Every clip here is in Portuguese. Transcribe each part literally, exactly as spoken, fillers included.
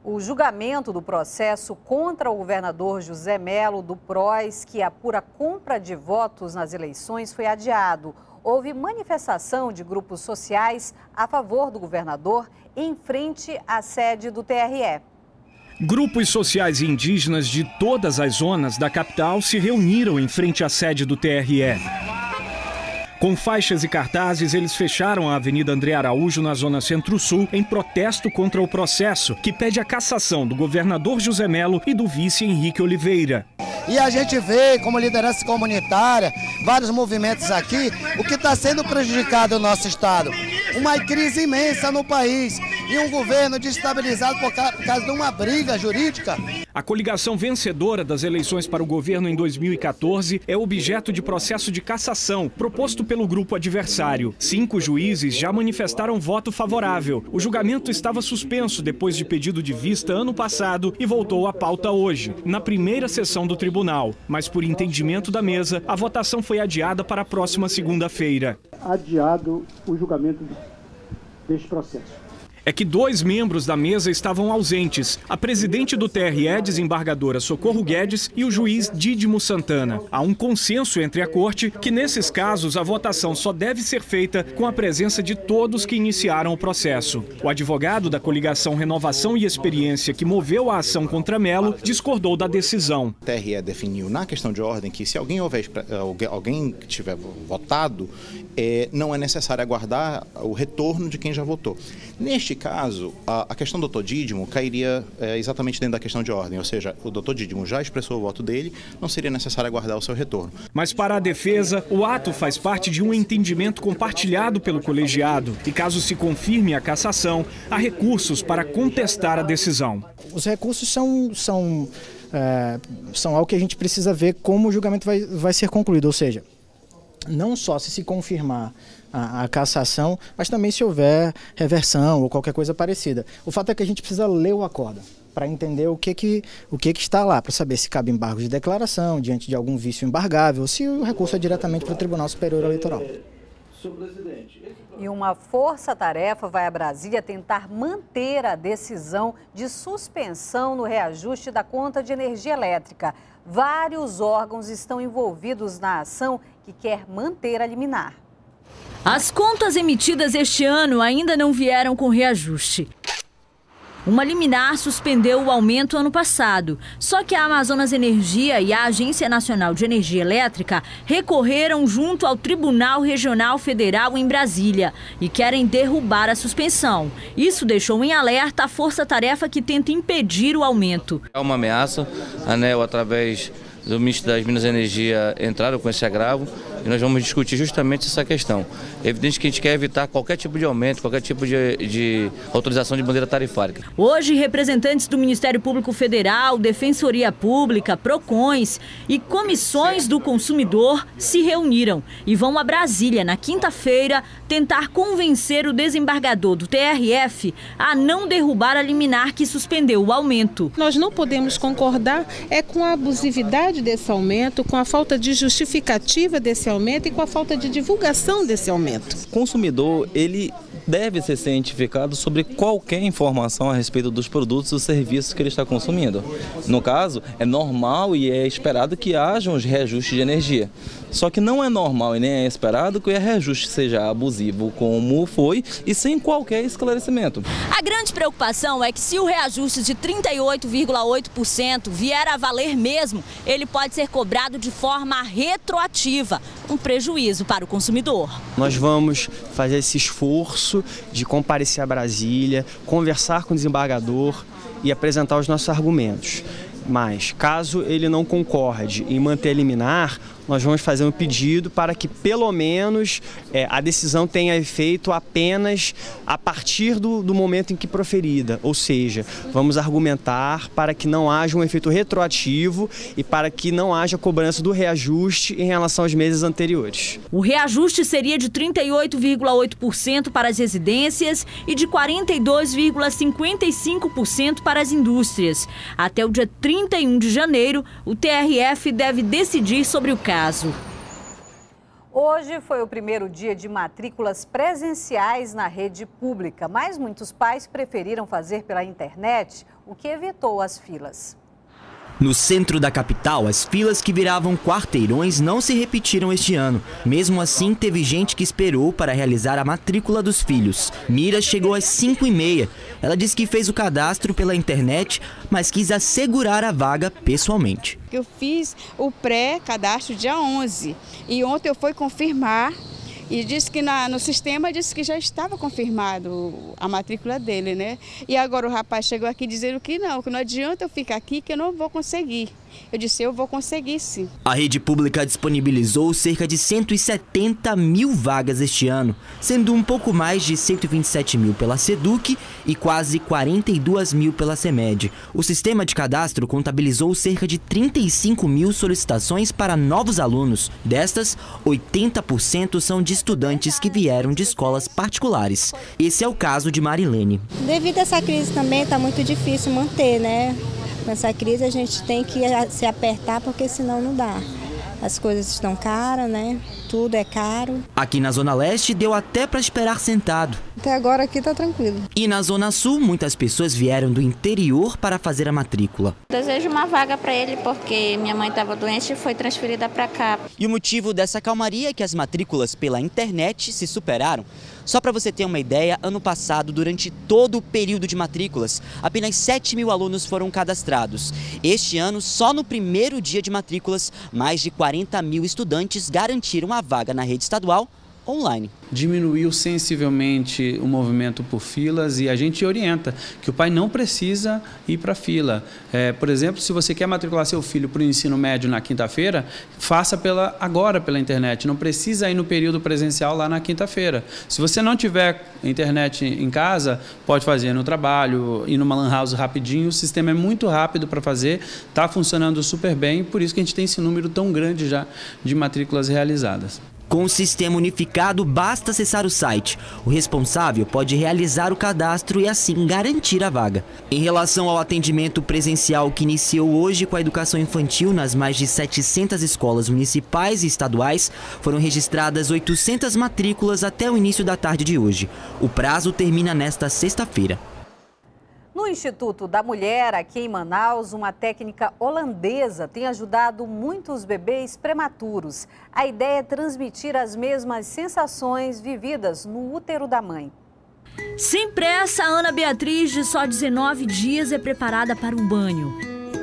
O julgamento do processo contra o governador José Melo do P R O S, que apura compra de votos nas eleições, foi adiado. Houve manifestação de grupos sociais a favor do governador em frente à sede do T R E. Grupos sociais e indígenas de todas as zonas da capital se reuniram em frente à sede do T R E. Com faixas e cartazes, eles fecharam a Avenida André Araújo, na zona centro-sul, em protesto contra o processo que pede a cassação do governador José Melo e do vice Henrique Oliveira. E a gente vê, como liderança comunitária, vários movimentos aqui, o que está sendo prejudicado no nosso estado. Uma crise imensa no país e um governo destabilizado por causa de uma briga jurídica. A coligação vencedora das eleições para o governo em dois mil e quatorze é objeto de processo de cassação proposto pelo grupo adversário. Cinco juízes já manifestaram voto favorável. O julgamento estava suspenso depois de pedido de vista ano passado e voltou à pauta hoje, na primeira sessão do tribunal. Mas por entendimento da mesa, a votação foi adiada para a próxima segunda-feira. Adiado o julgamento deste processo. É que dois membros da mesa estavam ausentes, a presidente do T R E, desembargadora Socorro Guedes, e o juiz Dídimo Santana. Há um consenso entre a corte que, nesses casos, a votação só deve ser feita com a presença de todos que iniciaram o processo. O advogado da coligação Renovação e Experiência, que moveu a ação contra Melo, discordou da decisão. O T R E definiu na questão de ordem que se alguém, houver, alguém que tiver votado, é, não é necessário aguardar o retorno de quem já votou. Neste caso, a, a questão do doutor Dídimo cairia é, exatamente dentro da questão de ordem, ou seja, o doutor Dídimo já expressou o voto dele, não seria necessário aguardar o seu retorno. Mas para a defesa, o ato faz parte de um entendimento compartilhado pelo colegiado e, caso se confirme a cassação, há recursos para contestar a decisão. Os recursos são, são, é, são algo que a gente precisa ver como o julgamento vai, vai ser concluído, ou seja, não só se se confirmar a, a cassação, mas também se houver reversão ou qualquer coisa parecida. O fato é que a gente precisa ler o acórdão para entender o que, que, o que, que está lá, para saber se cabe embargo de declaração diante de algum vício embargável, ou se o recurso é diretamente para o Tribunal Superior Eleitoral. E uma força-tarefa vai a Brasília tentar manter a decisão de suspensão no reajuste da conta de energia elétrica. Vários órgãos estão envolvidos na ação que quer manter a liminar. As contas emitidas este ano ainda não vieram com reajuste. Uma liminar suspendeu o aumento ano passado. Só que a Amazonas Energia e a Agência Nacional de Energia Elétrica recorreram junto ao Tribunal Regional Federal em Brasília e querem derrubar a suspensão. Isso deixou em alerta a força-tarefa que tenta impedir o aumento. É uma ameaça. A ANEEL, através do ministro das Minas e Energia, entraram com esse agravo e nós vamos discutir justamente essa questão. É evidente que a gente quer evitar qualquer tipo de aumento, qualquer tipo de, de autorização de bandeira tarifária. Hoje, representantes do Ministério Público Federal, Defensoria Pública, PROCONs e comissões do consumidor se reuniram e vão a Brasília na quinta-feira tentar convencer o desembargador do T R F a não derrubar a liminar que suspendeu o aumento. Nós não podemos concordar é com a abusividade desse aumento, com a falta de justificativa desse aumento e com a falta de divulgação desse aumento. O consumidor, ele deve ser cientificado sobre qualquer informação a respeito dos produtos ou serviços que ele está consumindo. No caso, é normal e é esperado que hajam os reajustes de energia. Só que não é normal e nem é esperado que o reajuste seja abusivo como foi e sem qualquer esclarecimento. A grande preocupação é que se o reajuste de trinta e oito vírgula oito por cento vier a valer mesmo, ele pode ser cobrado de forma retroativa, um prejuízo para o consumidor. Nós vamos fazer esse esforço de comparecer a Brasília, conversar com o desembargador e apresentar os nossos argumentos. Mas, caso ele não concorde em manter a liminar, nós vamos fazer um pedido para que, pelo menos, é, a decisão tenha efeito apenas a partir do, do momento em que proferida. Ou seja, vamos argumentar para que não haja um efeito retroativo e para que não haja cobrança do reajuste em relação aos meses anteriores. O reajuste seria de trinta e oito vírgula oito por cento para as residências e de quarenta e dois vírgula cinquenta e cinco por cento para as indústrias. Até o dia trinta e um de janeiro, o T R F deve decidir sobre o caso. Hoje foi o primeiro dia de matrículas presenciais na rede pública, mas muitos pais preferiram fazer pela internet, o que evitou as filas. No centro da capital, as filas que viravam quarteirões não se repetiram este ano. Mesmo assim, teve gente que esperou para realizar a matrícula dos filhos. Mira chegou às cinco e meia. Ela disse que fez o cadastro pela internet, mas quis assegurar a vaga pessoalmente. Eu fiz o pré-cadastro dia onze e ontem eu fui confirmar e disse que na, no sistema disse que já estava confirmado a matrícula dele, né? E agora o rapaz chegou aqui dizendo que não, que não adianta eu ficar aqui que eu não vou conseguir. Eu disse, eu vou conseguir sim. A rede pública disponibilizou cerca de cento e setenta mil vagas este ano, sendo um pouco mais de cento e vinte e sete mil pela SEDUC e quase quarenta e duas mil pela CEMED. O sistema de cadastro contabilizou cerca de trinta e cinco mil solicitações para novos alunos. Destas, oitenta por cento são de estudantes que vieram de escolas particulares. Esse é o caso de Marilene. Devido a essa crise também está muito difícil manter, né? Nessa crise a gente tem que se apertar porque senão não dá. As coisas estão caras, né? Tudo é caro. Aqui na Zona Leste deu até para esperar sentado. Até agora aqui tá tranquilo. E na Zona Sul, muitas pessoas vieram do interior para fazer a matrícula. Desejo uma vaga para ele porque minha mãe estava doente e foi transferida para cá. E o motivo dessa calmaria é que as matrículas pela internet se superaram. Só para você ter uma ideia, ano passado, durante todo o período de matrículas, apenas sete mil alunos foram cadastrados. Este ano, só no primeiro dia de matrículas, mais de quarenta mil estudantes garantiram a vaga na rede estadual online. Diminuiu sensivelmente o movimento por filas e a gente orienta que o pai não precisa ir para a fila. É, por exemplo, se você quer matricular seu filho para o ensino médio na quinta-feira, faça pela, agora pela internet, não precisa ir no período presencial lá na quinta-feira. Se você não tiver internet em casa, pode fazer no trabalho, ir numa lan house rapidinho, o sistema é muito rápido para fazer, está funcionando super bem, por isso que a gente tem esse número tão grande já de matrículas realizadas. Com o sistema unificado, basta acessar o site. O responsável pode realizar o cadastro e assim garantir a vaga. Em relação ao atendimento presencial que iniciou hoje com a educação infantil nas mais de setecentas escolas municipais e estaduais, foram registradas oitocentas matrículas até o início da tarde de hoje. O prazo termina nesta sexta-feira. No Instituto da Mulher, aqui em Manaus, uma técnica holandesa tem ajudado muitos bebês prematuros. A ideia é transmitir as mesmas sensações vividas no útero da mãe. Sem pressa, a Ana Beatriz, de só dezenove dias, é preparada para o banho.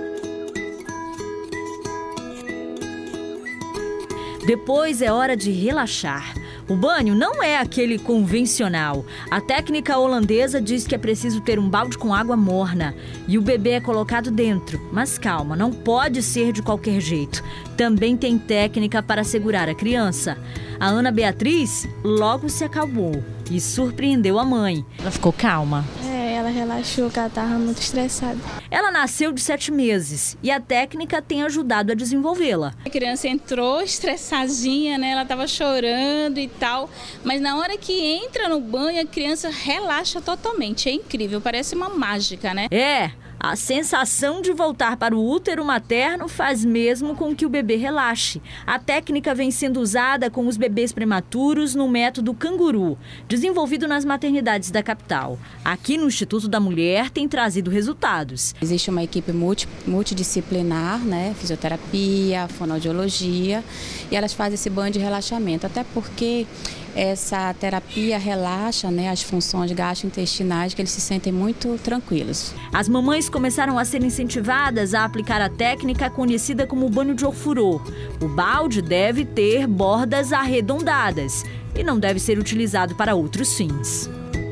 Depois é hora de relaxar. O banho não é aquele convencional. A técnica holandesa diz que é preciso ter um balde com água morna e o bebê é colocado dentro. Mas calma, não pode ser de qualquer jeito. Também tem técnica para segurar a criança. A Ana Beatriz logo se acalmou e surpreendeu a mãe. Ela ficou calma. É, ela relaxou, que ela estava muito estressada. Ela nasceu de sete meses e a técnica tem ajudado a desenvolvê-la. A criança entrou estressadinha, né? Ela estava chorando e tal, mas na hora que entra no banho, a criança relaxa totalmente. É incrível, parece uma mágica, né? É, a sensação de voltar para o útero materno faz mesmo com que o bebê relaxe. A técnica vem sendo usada com os bebês prematuros no método canguru, desenvolvido nas maternidades da capital. Aqui no Instituto da Mulher tem trazido resultados. Existe uma equipe multi, multidisciplinar, né? Fisioterapia, fonoaudiologia, e elas fazem esse banho de relaxamento, até porque essa terapia relaxa, né, as funções gastrointestinais, que eles se sentem muito tranquilos. As mamães começaram a ser incentivadas a aplicar a técnica conhecida como banho de ofurô. O balde deve ter bordas arredondadas e não deve ser utilizado para outros fins.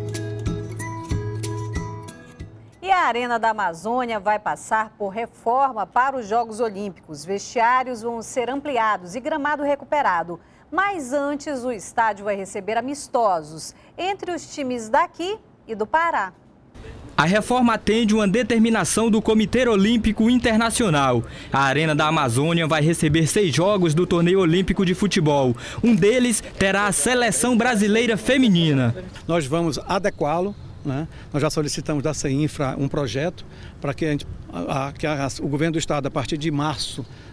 E a Arena da Amazônia vai passar por reforma para os Jogos Olímpicos. Vestiários vão ser ampliados e gramado recuperado. Mas antes, o estádio vai receber amistosos entre os times daqui e do Pará. A reforma atende uma determinação do Comitê Olímpico Internacional. A Arena da Amazônia vai receber seis jogos do Torneio Olímpico de Futebol. Um deles terá a Seleção Brasileira Feminina. Nós vamos adequá-lo, né? Nós já solicitamos da CEINFRA um projeto para que, a gente, a, que a, o governo do estado, a partir de março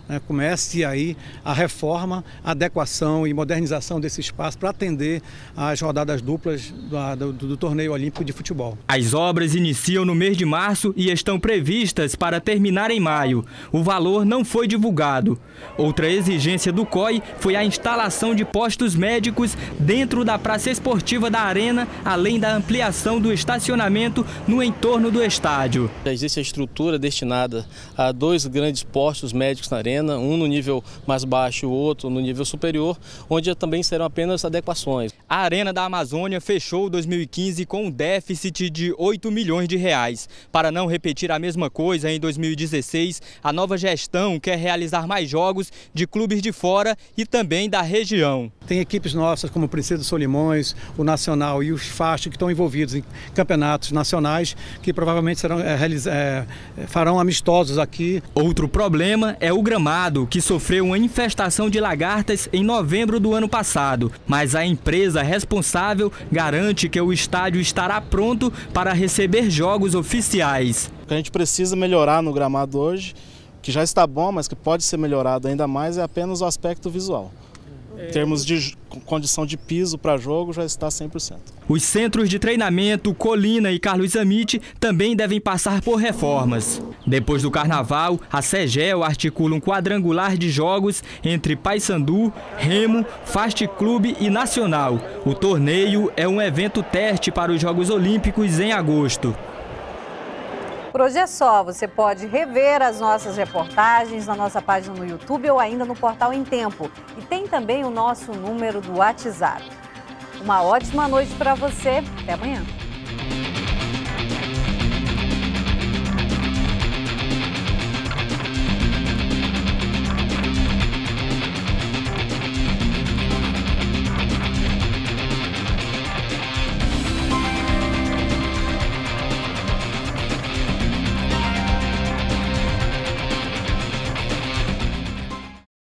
né, comece aí a reforma, a adequação e modernização desse espaço para atender às rodadas duplas do, do, do torneio olímpico de futebol. As obras iniciam no mês de março e estão previstas para terminar em maio. O valor não foi divulgado. Outra exigência do C O I foi a instalação de postos médicos dentro da praça esportiva da Arena, além da ampliação do estacionamento no entorno do estádio. Já existe a estrutura destinada a dois grandes postos médicos na Arena, um no nível mais baixo e o outro no nível superior, onde também serão apenas adequações. A Arena da Amazônia fechou dois mil e quinze com um déficit de oito milhões de reais. Para não repetir a mesma coisa em dois mil e dezesseis, a nova gestão quer realizar mais jogos de clubes de fora e também da região. Tem equipes nossas como o Princesa Solimões, o Nacional e os Fast que estão envolvidos em campeonatos nacionais que provavelmente serão, é, é, farão amistosos aqui. Outro problema é o gramado, que sofreu uma infestação de lagartas em novembro do ano passado. Mas a empresa responsável garante que o estádio estará pronto para receber jogos oficiais. O que a gente precisa melhorar no gramado hoje, que já está bom, mas que pode ser melhorado ainda mais, é apenas o aspecto visual. Em termos de condição de piso para jogo, já está cem por cento. Os centros de treinamento Colina e Carlos Amite também devem passar por reformas. Depois do Carnaval, a Segel articula um quadrangular de jogos entre Paysandu, Remo, Fast Clube e Nacional. O torneio é um evento teste para os Jogos Olímpicos em agosto. Por hoje é só. Você pode rever as nossas reportagens na nossa página no YouTube ou ainda no portal Em Tempo. E tem também o nosso número do WhatsApp. Uma ótima noite para você. Até amanhã.